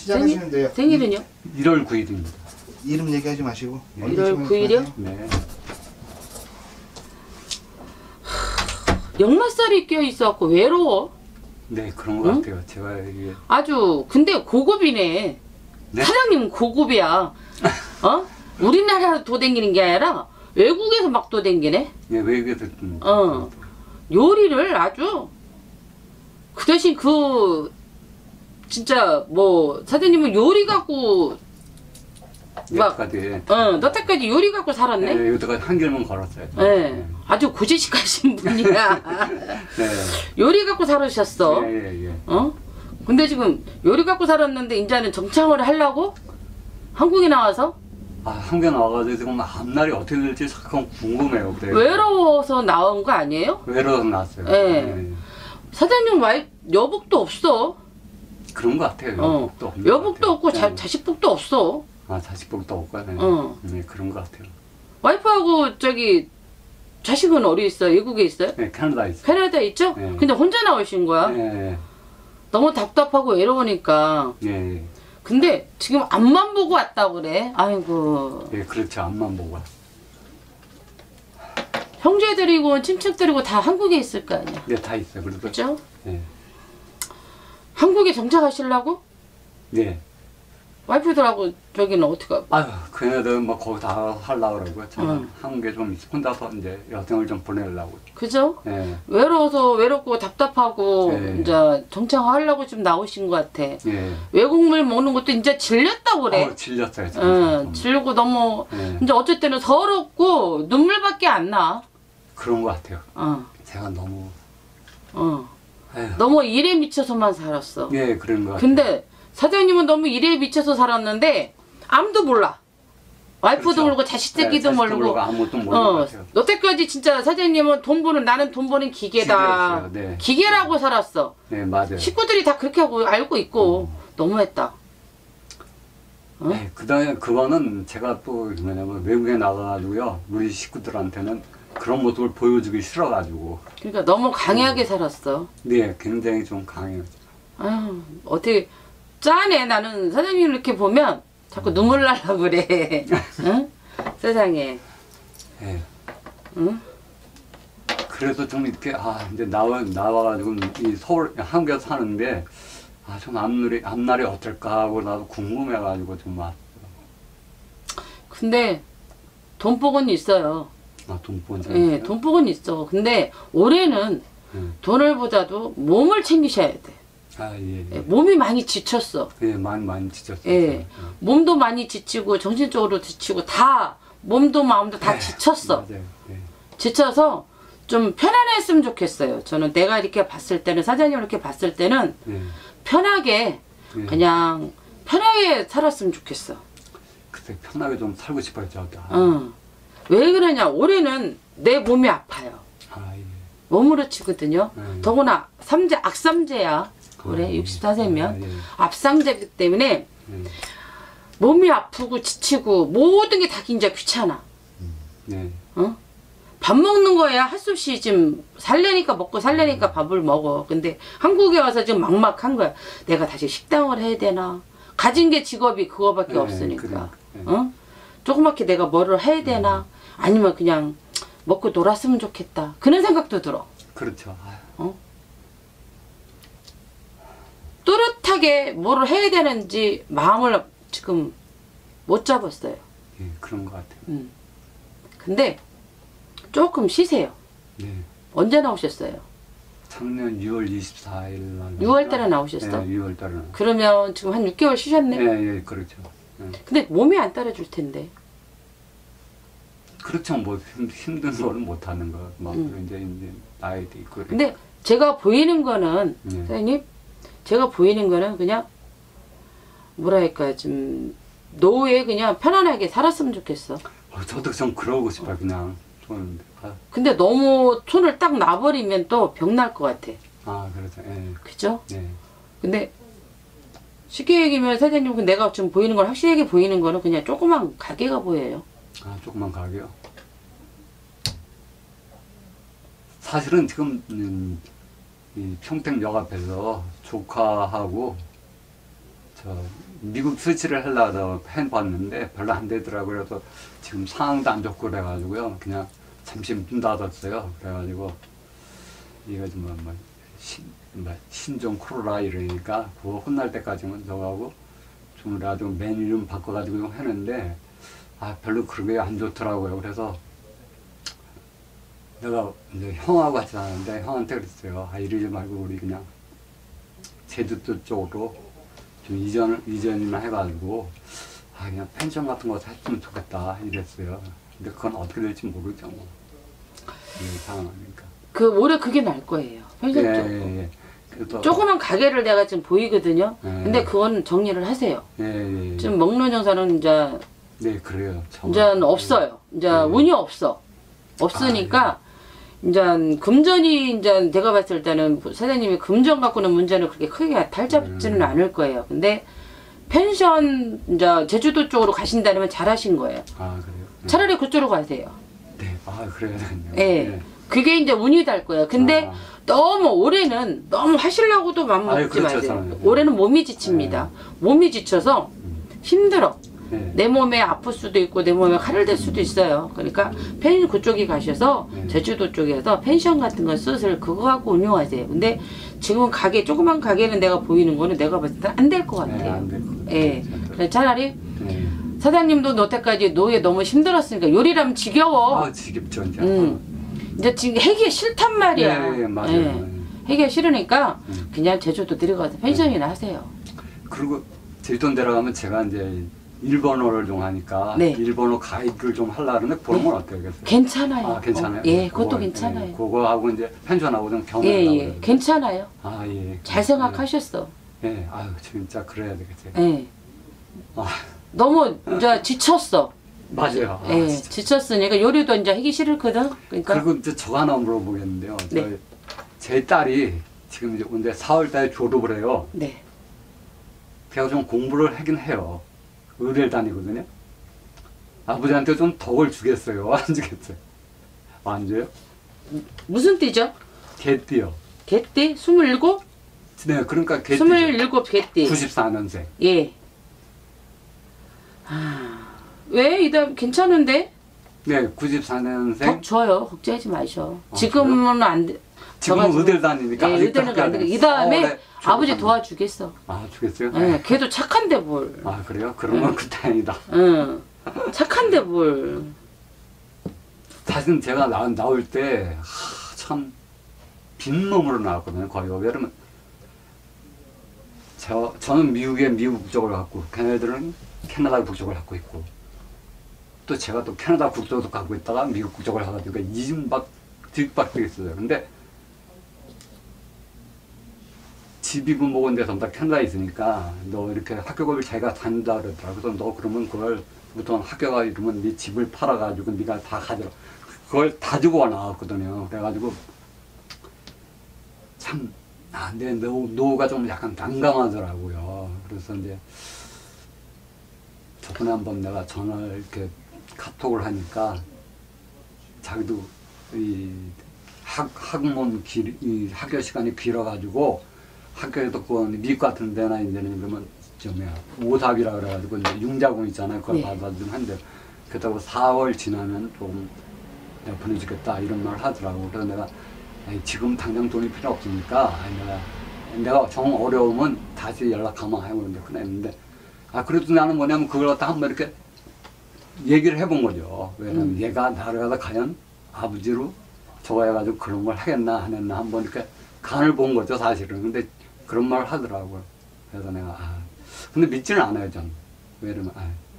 시작하시는데요. 생일은요? 1월 9일입니다. 이름 얘기하지 마시고. 1월 9일이요? 네. 역마살이 껴있어갖고 외로워. 네, 그런 것 같아요. 제가 이게. 아주 근데 고급이네. 네? 사장님 고급이야. 어? 우리나라 도댕기는 게 아니라 외국에서 막 도댕기네. 네, 외국에서. 요리를 아주 그 대신 진짜 뭐 사장님은 요리 갖고 여태까지. 너때까지 요리 갖고 살았네. 네, 여태까지 한 길만 걸었어요. 네. 아주 고지식하신 분이야. 네. 요리 갖고 살으셨어. 예. 근데 지금 요리 갖고 살았는데 이제는 정창을 하려고 한국에 나와서 한국에 나와가지고 지금 앞날이 어떻게 될지 잠깐 궁금해요. 그래요. 외로워서 나온 거 아니에요? 외로워서 나왔어요. 네. 네. 사장님 여복도 없어. 그런 것 같아요. 여복도 없고 네. 자식복도 없어. 자식복도 없고. 네. 네, 그런 것 같아요. 와이프하고 자식은 어디 있어요? 외국에 있어요? 네, 캐나다에 있어요. 캐나다에 있죠? 네. 근데 혼자 나오신 거야? 네. 너무 답답하고 외로우니까. 네. 근데 지금 앞만 보고 왔다고 그래. 아이고. 예, 그렇죠. 앞만 보고 왔어요. 형제들이고 친척들이고 다 한국에 있을 거 아니야. 네, 다 있어요. 그래도. 그죠? 네. 한국에 정착하시려고? 네. 와이프들하고 저기는 어떻게? 걔네들 뭐 거기 다 하려고 그러고 저는 한국에 좀 혼자서 이제 여생을 좀 보내려고. 그죠? 네. 외로워서 외롭고 답답하고 네. 이제 정착하려고 좀 나오신 것 같아. 네. 외국물 먹는 것도 이제 질렸다고 그래. 질렸어요. 질리고 너무 네. 이제 어쩔 때는 서럽고 눈물밖에 안 나. 그런 것 같아요. 제가 너무. 너무 일에 미쳐서만 살았어. 네, 그런 것 같아요. 근데 사장님은 너무 일에 미쳐서 살았는데 아무도 몰라. 와이프도 그렇죠. 모르고 자식 새끼도 모르고 아무것도 모르는 것 같아요. 여태까지 진짜 사장님은 나는 돈 버는 기계다. 네. 기계라고 살았어. 네, 맞아요. 식구들이 다 그렇게 하고 알고 있고 너무했다. 네, 그다음에 그거는 제가 또 뭐냐면 외국에 나가가지고요 우리 식구들한테는 그런 모습을 보여주기 싫어가지고. 그러니까 너무 강하게 살았어. 네, 굉장히 좀 강해요. 아유, 어떻게 짠해. 나는 사장님 이렇게 보면 자꾸 눈물 날라 그래. 응? 세상에. 네. 응? 그래서 좀 이렇게 이제 나와가지고 이 서울 한국에서 사는데 좀 앞날이 어떨까 하고 나도 궁금해가지고 좀 왔어. 근데 돈복은 있어요. 돈복은 네, 돈복은 있어. 근데 올해는 돈을 보다도 몸을 챙기셔야 돼. 예. 몸이 많이 지쳤어. 예, 많이 지쳤어요. 예. 몸도 많이 지치고 정신적으로 지치고 다 몸도 마음도 다 지쳤어. 맞아요. 예. 지쳐서 좀 편안했으면 좋겠어요. 저는 내가 이렇게 봤을 때는 사장님 이렇게 봤을 때는 편하게 그냥 편하게 살았으면 좋겠어. 그때 편하게 좀 살고 싶어요, 저도. 왜 그러냐? 올해는 내 몸이 아파요. 예. 몸으로 치거든요. 더구나 악삼재야. 올해 64세면 앞상제이기 때문에 몸이 아프고 지치고 모든 게 다 진짜 귀찮아. 네. 밥 먹는 거야 할 수 없이 지금 살려니까 먹고 살려니까 밥을 먹어. 근데 한국에 와서 지금 막막한 거야. 내가 다시 식당을 해야 되나? 가진 게 직업이 그거밖에 없으니까. 조그맣게 내가 뭐를 해야 되나? 아니면 그냥 먹고 놀았으면 좋겠다. 그런 생각도 들어. 그렇죠. 또렷하게 뭐를 해야 되는지 마음을 지금 못 잡았어요. 예, 그런 것 같아요. 근데 조금 쉬세요. 네. 언제 나오셨어요? 작년 6월 24일 날. 6월 달에 나오셨어? 네, 6월 달에. 그러면 지금 한 6개월 쉬셨네? 예, 그렇죠. 근데 몸이 안 따라줄 텐데. 그렇죠. 뭐 힘든 거는 못 하는 거. 막 이제 나이도 있고. 근데 제가 보이는 거는 선생님, 제가 보이는 거는 그냥 뭐랄까 좀 노후에 그냥 편안하게 살았으면 좋겠어. 저도 좀 그러고 싶어요. 그냥 좀. 근데 너무 손을 딱 놔버리면 또 병 날 것 같아. 그렇죠. 예. 그죠? 네. 근데 쉽게 얘기하면 사장님 내가 좀 보이는 건 확실하게 보이는 거는 그냥 조그만 가게가 보여요. 조그만 가게요. 사실은 지금 이 평택역 앞에서 조카하고 저 미국 스위치를 하려다 펜 봤는데 별로 안 되더라고요. 그래서 지금 상황도 안 좋고 그래가지고요. 그냥 잠시 문 닫았어요. 그래가지고 이거 신종 코로나 이러니까 그거 혼날 때까지만 저거하고 좀 라도 메뉴 좀 바꿔가지고 했는데 아 별로 그런 게 안 좋더라고요. 그래서 내가 이제 형하고 같이 사는데 형한테 그랬어요. 아 이러지 말고 우리 그냥 제주도 쪽으로 좀 이전이나 해가지고 아 그냥 펜션 같은 거 했으면 좋겠다 이랬어요. 근데 그건 어떻게 될지 모르죠 뭐. 이 상황이니까. 그 올해 그게 날 거예요. 펜션 쪽. 예. 그래서 조그만 가게를 내가 지금 보이거든요. 예. 근데 그건 정리를 하세요. 예. 지금 먹는 장사는 이제 네 그래요. 이제 없어요. 이제 운이 없어. 없으니까 이제 금전이 이제 내가 봤을 때는 사장님이 금전 갖고는 문제는 그렇게 크게 달잡지는 않을 거예요. 근데 펜션 이제 제주도 쪽으로 가신다면 잘하신 거예요. 아 그래요. 차라리 그쪽으로 가세요. 네. 아 그래야 되겠네요. 예. 그게 이제 운이 달 거예요. 근데 너무 올해는 너무 하시려고도 맘먹지 그렇죠, 마세요. 저는. 올해는 몸이 지칩니다. 몸이 지쳐서 힘들어. 네. 내 몸에 아플 수도 있고 내 몸에 칼을 댈 수도 있어요. 그러니까 그쪽에 가셔서 제주도 쪽에서 펜션 같은 거 슬슬 그거 갖고 운영하세요. 근데 지금 가게 조그만 가게는 내가 보이는 거는 내가 봤을 때 안 될 것 같아요. 안 될 것 같아요. 예. 그래서 차라리 네. 사장님도 너때까지 노예 너무 힘들었으니까 요리라면 지겨워. 아 지겹죠 이제. 이제 지금 하기 싫단 말이야. 네, 맞아요. 하기 싫으니까 그냥 제주도 들어가서 펜션이나 하세요. 그리고 제주도 내려가면 제가 이제 일본어를 좀 하니까 네. 일본어 가이드를 좀 하려고 하는데 그런 건 어때요? 그래서? 괜찮아요. 아 괜찮아요? 예, 그것도 그거, 괜찮아요. 예, 그거하고 이제 펜션하고 좀 예, 경험하려고 예, 괜찮아요. 아 예. 잘 생각하셨어. 예, 아유 진짜 그래야 되겠어요. 예. 아, 너무 이제 지쳤어. 맞아요. 아, 예, 진짜. 지쳤으니까 요리도 이제 하기 싫거든. 그러니까 그리고 이제 저거 하나 물어보겠는데요. 네. 제 딸이 지금 이제 근데 4월달에 졸업을 해요. 네. 제가 좀 공부를 하긴 해요. 의대를 다니거든요. 아버지한테 좀 덕을 주겠어요? 안 주겠어요? 안 줘요? 무슨 띠죠? 개띠요. 개띠? 27? 네, 그러니까 개띠. 27 개띠. 94년생. 예. 아, 왜? 이다 괜찮은데? 네, 94년생. 덕 줘요. 걱정하지 마셔. 아, 지금은 안 돼. 지금은 의대를 다니니까 예, 아직도 의대는 안 학교에 돼. 이 다음에 네, 아버지 졸업하면. 도와주겠어. 아, 주겠어요? 예, 걔도 착한데 뭘. 아, 그래요? 그러면 그 다행이다. 응. 착한데 뭘. 사실은 제가 나올 때, 참, 빈몸으로 나왔거든요, 거의. 왜냐면, 저는 미국에 미국 국적을 갖고, 걔네들은 캐나다 국적을 갖고 있고, 또 제가 또 캐나다 국적도 갖고 있다가 미국 국적을 해가지고, 뒤박되게 있어요. 근데, 집이분목은 데 전부 다 캐나다에 있으니까, 너 이렇게 학교를 자기가 다닌다 그러더라고. 그래서 너 그러면 그걸, 보통 학교가 이러면 네 집을 팔아가지고 네가 다 가져라. 그걸 다 주고 나왔거든요. 그래가지고 참, 내 노후가 좀 약간 난감하더라고요. 그래서 이제 저번에 한번 내가 전화를 이렇게 카톡을 하니까 자기도 이 학문 이 학교 시간이 길어가지고 학교에도 그 미국 같은 데나 이제는 그러면 오삽이라 그래가지고 이제 융자금 있잖아요. 그걸 네. 받아주면 한대. 그렇다고 4월 지나면 조금 내가 보내주겠다 이런 말 하더라고. 그래서 내가 아니, 지금 당장 돈이 필요 없으니까 아니, 내가 정 어려우면 다시 연락하면 하고 이제 그랬는데 아 그래도 나는 뭐냐면 그걸 갖다 한번 이렇게 얘기를 해본 거죠. 왜냐면 얘가 나를 갖다 과연 아버지로 저거 해가지고 그런 걸 하겠나 안 했나 한번 이렇게 간을 본 거죠 사실은. 근데 그런 말을 하더라고요. 그래서 내가 근데 믿지는 않아요 전. 왜냐면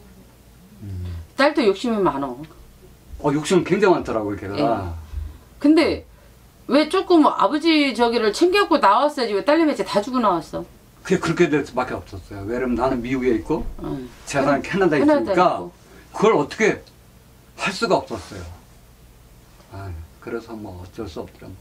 딸도 욕심이 많어. 욕심 굉장히 많더라고요 걔가. 예. 근데 왜 조금 아버지 저기를 챙겨갖고 나왔어야지 왜 딸내미한테 다 주고 나왔어? 그게 그렇게 될 수밖에 없었어요. 왜냐면 나는 미국에 있고 응. 재산은 캐나다에 캐나다에 있으니까 있고. 그걸 어떻게 할 수가 없었어요. 그래서 뭐 어쩔 수 없더라고요.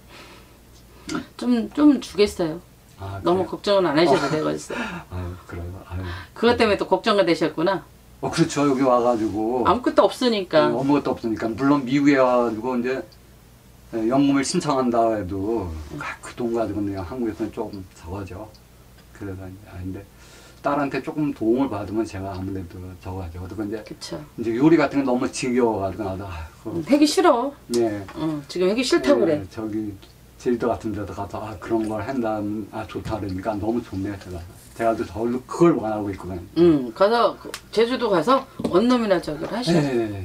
좀 주겠어요. 너무 그래요? 걱정은 안 하셔도 되겠어요. 그래요. 그것 때문에 또 걱정가 되셨구나. 그렇죠. 여기 와가지고 아무것도 없으니까. 아무것도 없으니까 물론 미국에 와가지고 이제 연금을 신청한다 해도 그 돈 가지고 내가 한국에서는 조금 적어져. 그래서 근데 딸한테 조금 도움을 받으면 제가 아무래도 저거 하죠. 그리고 그쵸. 이제 요리 같은 게 너무 지겨워가지고 나도 하기 싫어. 네. 지금 하기 싫다고 그래. 저기 제주도 같은 데도 가서 그런 걸 한다면 좋다 그러니까 너무 좋네요. 제가 또 저걸로 그걸 원하고 있거든요. 가서 제주도 가서 원룸이나 저기를 하셔. 네.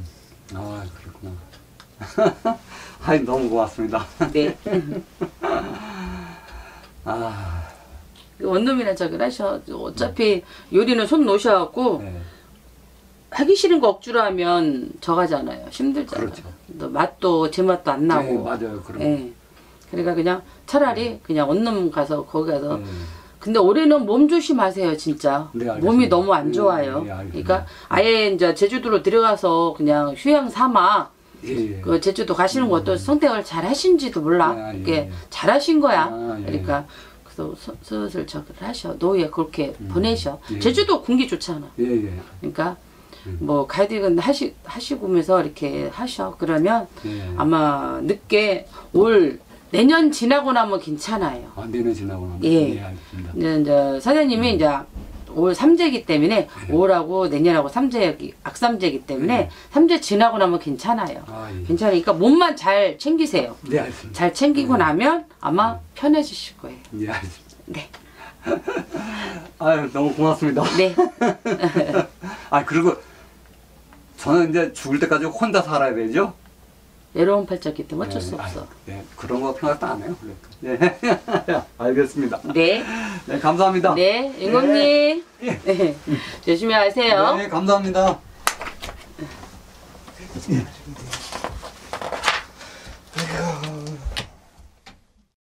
그렇구나. 아이 너무 고맙습니다. 네. 아. 원룸이나 저기를 하셔. 어차피 요리는 손 놓으셔갖고 네. 하기 싫은 거 억지로 하면 저가잖아요. 힘들잖아요. 그렇죠. 또 맛도 제 맛도 안 나고. 네, 맞아요. 그럼. 예. 그러니까 그냥 차라리 그냥 원룸 가서 거기 가서. 네. 근데 올해는 몸 조심하세요, 진짜. 네, 알겠습니다. 몸이 너무 안 좋아요. 네, 알겠습니다. 그러니까 아예 이제 제주도로 들어가서 그냥 휴양 삼아 예. 그 제주도 가시는 것도 선택을 잘 하신지도 몰라. 아, 예, 이게 예. 잘 하신 거야. 예. 그러니까 그래서 슬슬 저기를 하셔. 노후에 그렇게 보내셔. 예. 제주도 공기 좋잖아. 예. 그러니까 뭐 가이드는 하시고면서 이렇게 하셔. 그러면 예. 아마 늦게 올 내년 지나고 나면 괜찮아요. 내년 지나고 나면. 예. 알겠습니다. 이제 사장님이 이제 올 삼재기 때문에 5월하고 내년하고 삼재기 악삼재기 때문에 삼재 지나고 나면 괜찮아요. 예. 괜찮으니까 몸만 잘 챙기세요. 네, 알겠습니다. 잘 챙기고 나면 아마 편해지실 거예요. 예, 알겠습니다. 네. 아유, 너무 고맙습니다. 네. 그리고 저는 이제 죽을 때까지 혼자 살아야 되죠? 외로운 팔자기 때문에 어쩔 수 없어. 네, 그런 거 생각도 안 해요. 그러니까. 네. 알겠습니다. 네. 네, 감사합니다. 네. 윤공님. 네. 네. 조심히 하세요. 네, 감사합니다. 예.